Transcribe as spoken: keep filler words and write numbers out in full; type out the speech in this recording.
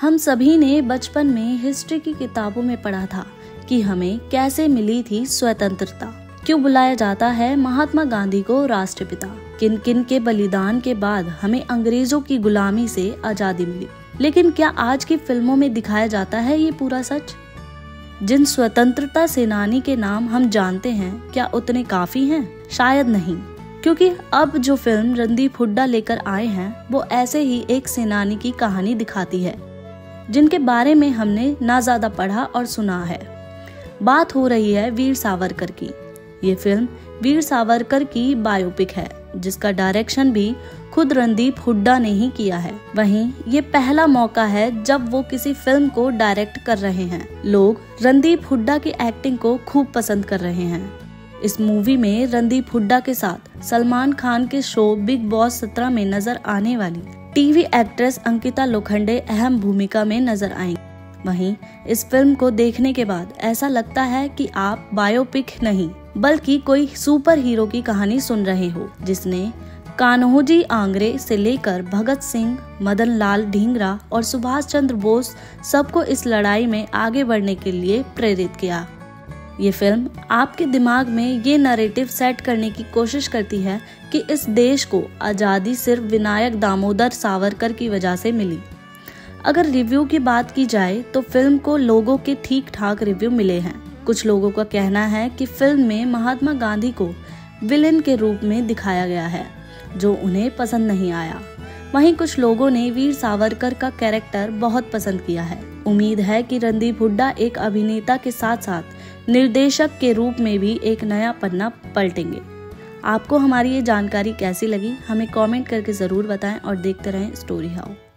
हम सभी ने बचपन में हिस्ट्री की किताबों में पढ़ा था कि हमें कैसे मिली थी स्वतंत्रता, क्यों बुलाया जाता है महात्मा गांधी को राष्ट्रपिता, किन किन के बलिदान के बाद हमें अंग्रेजों की गुलामी से आजादी मिली। लेकिन क्या आज की फिल्मों में दिखाया जाता है ये पूरा सच? जिन स्वतंत्रता सेनानी के नाम हम जानते हैं, क्या उतने काफी हैं? शायद नहीं, क्योंकि अब जो फिल्म रणदीप हुड्डा लेकर आए हैं वो ऐसे ही एक सेनानी की कहानी दिखाती है जिनके बारे में हमने ना ज्यादा पढ़ा और सुना है। बात हो रही है वीर सावरकर की। ये फिल्म वीर सावरकर की बायोपिक है जिसका डायरेक्शन भी खुद रणदीप हुड्डा ने ही किया है। वहीं ये पहला मौका है जब वो किसी फिल्म को डायरेक्ट कर रहे हैं। लोग रणदीप हुड्डा की एक्टिंग को खूब पसंद कर रहे हैं। इस मूवी में रणदीप हुड्डा के साथ सलमान खान के शो बिग बॉस सत्रह में नजर आने वाली टीवी एक्ट्रेस अंकिता लोखंडे अहम भूमिका में नजर आएंगी। वहीं इस फिल्म को देखने के बाद ऐसा लगता है कि आप बायोपिक नहीं बल्कि कोई सुपर हीरो की कहानी सुन रहे हो, जिसने कान्होजी आंग्रे से लेकर भगत सिंह, मदन लाल ढींगरा और सुभाष चंद्र बोस सबको इस लड़ाई में आगे बढ़ने के लिए प्रेरित किया। ये फिल्म आपके दिमाग में ये नैरेटिव सेट करने की कोशिश करती है कि इस देश को आजादी सिर्फ विनायक दामोदर सावरकर की वजह से मिली। अगर रिव्यू की बात की जाए तो फिल्म को लोगों के ठीक ठाक रिव्यू मिले हैं। कुछ लोगों का कहना है कि फिल्म में महात्मा गांधी को विलेन के रूप में दिखाया गया है, जो उन्हें पसंद नहीं आया। वहीं कुछ लोगों ने वीर सावरकर का कैरेक्टर बहुत पसंद किया है। उम्मीद है कि रणदीप हुड्डा एक अभिनेता के साथ साथ निर्देशक के रूप में भी एक नया पन्ना पलटेंगे। आपको हमारी ये जानकारी कैसी लगी हमें कमेंट करके जरूर बताएं और देखते रहें स्टोरी हाउ।